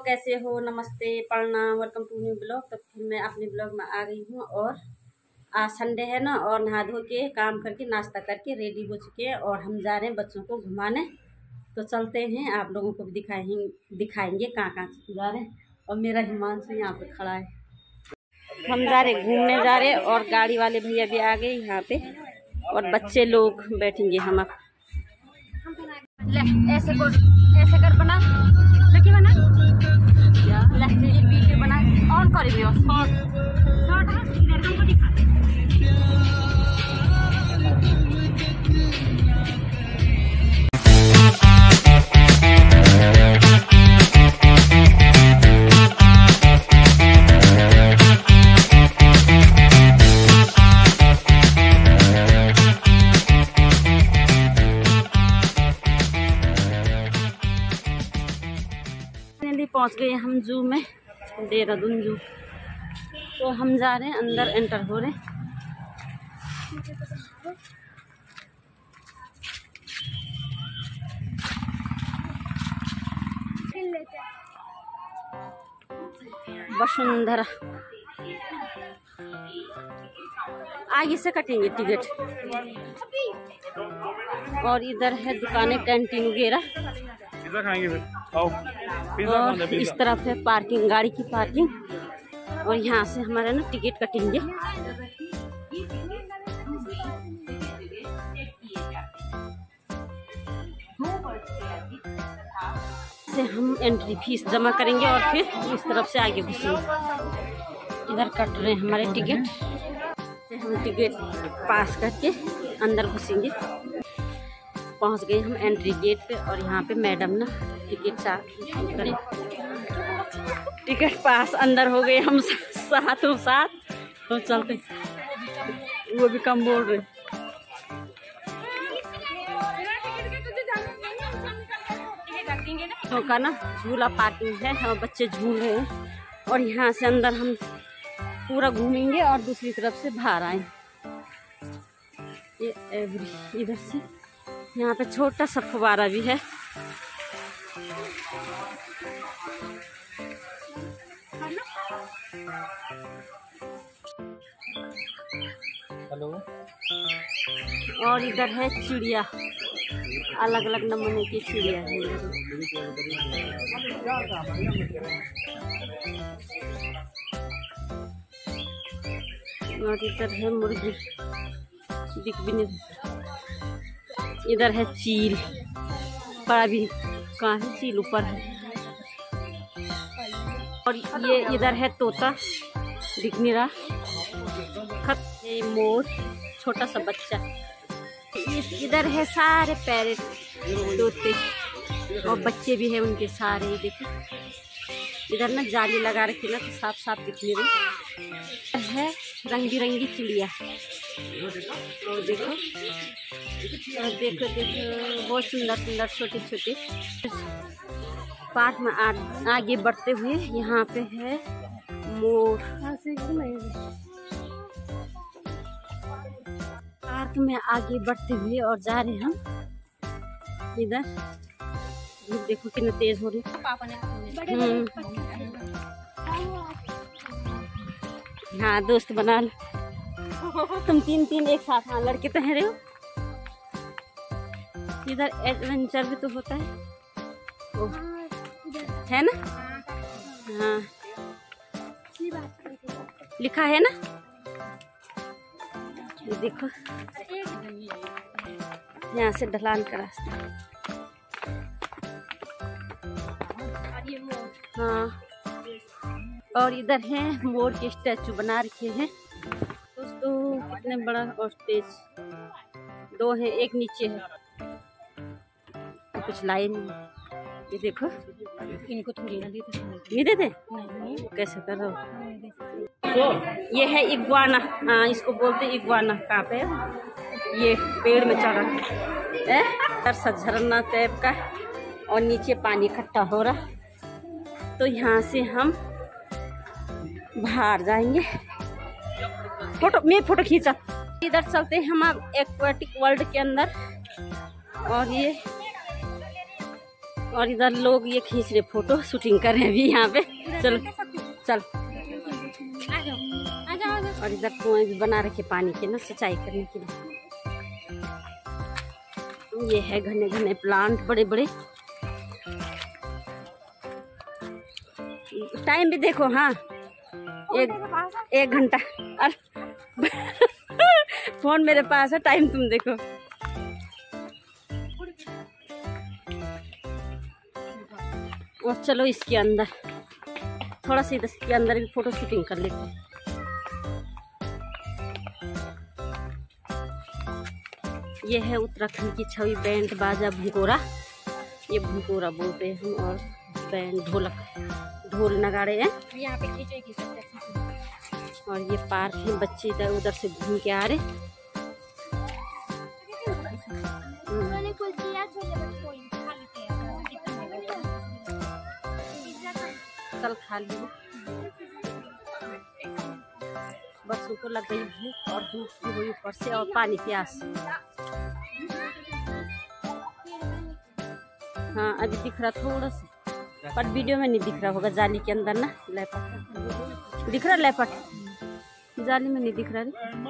कैसे हो? नमस्ते, प्रणाम, वेलकम टू न्यू ब्लॉग। तो फिर मैं अपने ब्लॉग में आ गई हूँ और आज संडे है ना, और नहा धो के काम करके नाश्ता करके रेडी हो चुके हैं और हम जा रहे हैं बच्चों को घुमाने। तो चलते हैं, आप लोगों को भी दिखाएंगे कहाँ कहाँ जा रहे हैं। और मेरा हिमांशु यहाँ पे खड़ा है। हम जा रहे घूमने जा रहे और गाड़ी वाले भैया भी आ गए यहाँ पे और बच्चे लोग बैठेंगे। हम अब ऐसे कर बना लकी बना वीडियो बना ऑन करेंगे और हमको दिखा। पहुंच गए हम जू में, देहरादून जू। तो हम जा रहे हैं अंदर, एंटर हो रहे हैं। वसुंधरा आगे से कटेंगे टिकट। और इधर है दुकानें, कैंटीन वगैरह। खाएंगे फिर आओ। और इस तरफ है पार्किंग, गाड़ी की पार्किंग। और यहाँ से हमारा ना टिकट कटेंगे। से हम एंट्री फीस जमा करेंगे और फिर इस तरफ से आगे घुसेंगे। इधर कट रहे हैं हमारे टिकट। हम टिकट पास करके अंदर घुसेंगे। पहुंच गए हम एंट्री गेट पे और यहाँ पे मैडम ना टिकट पास अंदर हो गए हम साथों साथ। तो चलते, वो भी कम बोल रहे। तो का ना झूला पार्किंग है और बच्चे झूल रहे हैं। और यहाँ से अंदर हम पूरा घूमेंगे और दूसरी तरफ से बाहर आए। ये इधर से यहाँ पे छोटा सा फुवारा भी है। हेलो। और इधर है चिड़िया, अलग अलग नमूने की चिड़िया है। और इधर है मुर्गी, दिख भी नहीं। इधर है चील, बड़ा भी कहाँ है, चील ऊपर है। और ये इधर है तोता, दिख नहीं रहा। ये मोर, छोटा सा बच्चा। इधर है सारे पैरेट, तोते और बच्चे भी है उनके सारे। देखो इधर ना जाली लगा रखी ना, तो साफ साफ दिख नहीं रही है। रंग बिरंगी चिड़िया, और देखो देखो देखो, बहुत सुंदर सुंदर छोटे छोटे। पार्क में आगे बढ़ते हुए यहाँ पे है मोर। पार्क में आगे बढ़ते हुए और जा रहे हम इधर। देखो कितना तेज हो रही। हाँ दोस्त बना लो तुम, तीन एक साथ। हाँ लड़के तो हैं रहे हो। इधर एडवेंचर भी तो होता है, है ना? हाँ लिखा है ना, ये देखो। यहाँ से ढलान का रास्ता। हाँ, और इधर है मोर के स्टैचू बना रखे हैं दोस्तों। कितने बड़ा। और स्टेज दो है, एक नीचे है, तो कुछ लाइन। ये देखो, इनको थोड़ी ना देते, नहीं देते। कैसे कर रहे हो? ये है इग्वाना। हाँ इसको बोलते इग्वाना। कहाँ पे? ये पेड़ में चढ़ा है। तरसा झरना टाइप का और नीचे पानी इकट्ठा हो रहा। तो यहाँ से हम बाहर जाएंगे। फोटो खींचा। इधर चलते हैं हम अब एक्वेटिक वर्ल्ड के अंदर। और और इधर लोग ये खींच रहे, फोटो शूटिंग कर रहे हैं अभी यहाँ पे। चलो चल। और इधर कुएं भी बना रखे पानी के ना, सिंचाई करने के लिए। ये है घने घने प्लांट बड़े बड़े। टाइम भी देखो। हाँ, एक घंटा। अरे फोन मेरे पास है, टाइम तुम देखो। और चलो इसके अंदर थोड़ा सा, इसके अंदर भी फोटो शूटिंग कर लेते हैं। ये है उत्तराखंड की छवि, बैंड बाजा भंकोरा। ये भंकोरा बोलते हैं हम, और बैंड ढोलक, ढोल नगाड़े हैं यहाँ पे खींचे। और ये पार्क है, बच्चे इधर उधर से घूम के आ रहे। चल खा ली। बस उनको लग गई भूख, और धूप भी हुई ऊपर से, और पानी प्यास। हाँ अभी दिख रहा थोड़ा सा, पर वीडियो में नहीं दिख रहा होगा, जाली के अंदर ना लेपर्ड दिख रहा। लेपर्ड जाली में नहीं दिख रहा।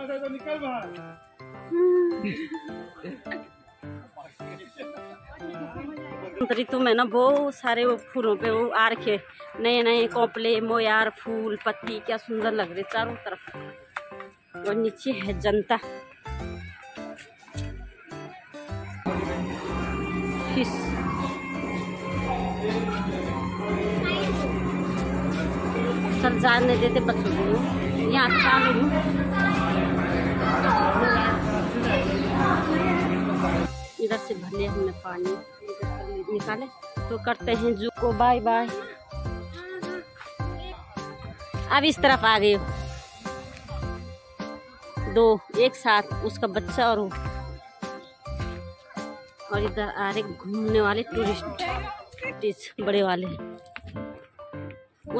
ऋतु में ना बहुत सारे वो फूलों पे वो आ रखे, नए नए कोपले, मोयार, फूल, पत्ती, क्या सुंदर लग रहे चारों तरफ। और नीचे है जनता। फिश चल जाने देते बच्चों को, यहाँ चालू। इधर से भर लिया हमने पानी, निकाले तो करते हैं जू को बाय बाय। अब इस तरफ आ गए हो, दो एक साथ, उसका बच्चा और वो। और इधर आ रहे घूमने वाले टूरिस्ट बड़े वाले वो।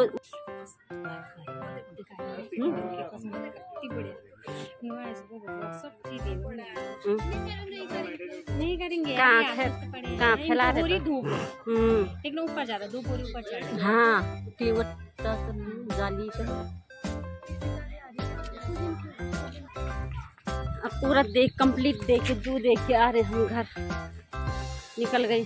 नहीं करेंगे, कहाँ फैला रहे धूप, लेकिन ऊपर ज्यादा धूप और ऊपर चढ़। हाँ जाली का। अब पूरा कंप्लीट देख के जू देख के आ रहे हम घर। निकल गई।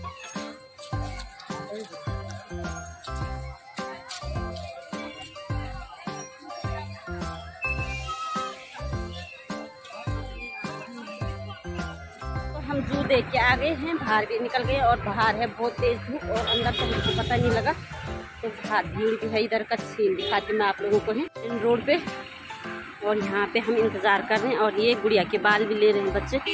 हम जू देख के आ गए हैं, बाहर भी निकल गए, और बाहर है बहुत तेज धूप, और अंदर तो मुझे पता नहीं लगा। तो बाहर भीड़ भी है। इधर का सीन दिखाती मैं आप लोगों को है, इन रोड पे। और यहाँ पे हम इंतज़ार कर रहे हैं, और ये गुड़िया के बाल भी ले रहे हैं बच्चे।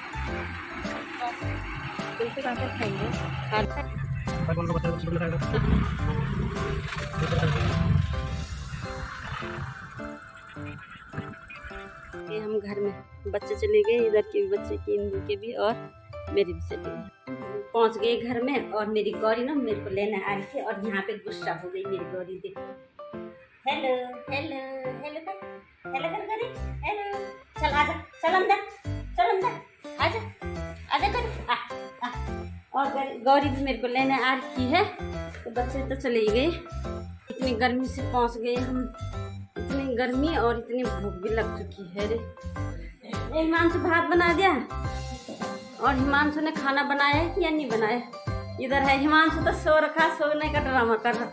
ये हम घर में, बच्चे चले गए, इधर के भी बच्चे की, इनके भी, और मेरी भी चली गई। पहुंच गए घर में, और मेरी गौरी ना मेरे को लेने आ रही थी, और यहाँ पे गुस्सा हो गई मेरी गौरी। देखो, हेलो हेलो हेलो कर, हेलो कर गौरी, हेलो। चल आजा, चल अंदर, चल अंदर, आजा आजा कर। और गौरी भी मेरे को लेने आ रही है। तो बच्चे तो चले गए। इतनी गर्मी से पहुंच गए हम, इतनी गर्मी और इतनी भूख भी लग चुकी है रे। हिमांशु भात बना दिया, और हिमांशु ने खाना बनाया है कि या नहीं बनाया। इधर है हिमांशु तो सो रखा, सोने का ड्रामा कर रहा।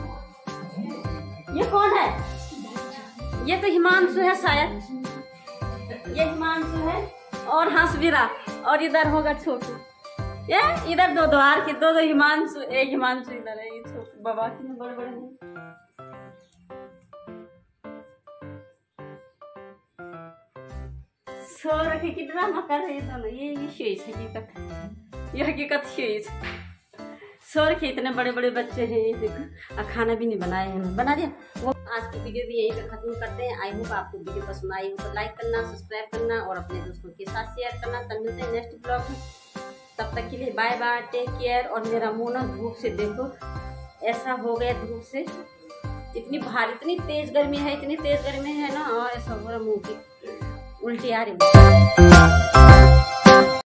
ये कौन है? ये तो हिमांशु है शायद, ये हिमांशु है, और हंस भी रहा। और इधर होगा छोटू। ये इधर दो द्वार के दो हिमांशु, एक हिमांशु इधर है, ये छोटू बाबा के बड़े बड़े हैं। सो रखे कि ड्रामा कर रहे हैं। ये हकीकत है, ये हकीकत सो रखे। इतने बड़े बड़े बच्चे हैं, ये देखो। और खाना भी नहीं बनाया है, बना दिया वो। आज की वीडियो भी यहीं पे खत्म करते हैं। आई होप आपको वीडियो पसंद आई हो तो लाइक करना, सब्सक्राइब करना, और अपने दोस्तों के साथ शेयर करना। तब मिलते हैं नेक्स्ट ब्लॉग में। तब तक के लिए बाय बाय, टेक केयर। और मेरा मुंह ना धूप से देखो ऐसा हो गया, धूप से इतनी भारी, इतनी तेज गर्मी है, इतनी तेज गर्मी है ना, और ऐसा हो रहा मुंह की उल्टी आ रही।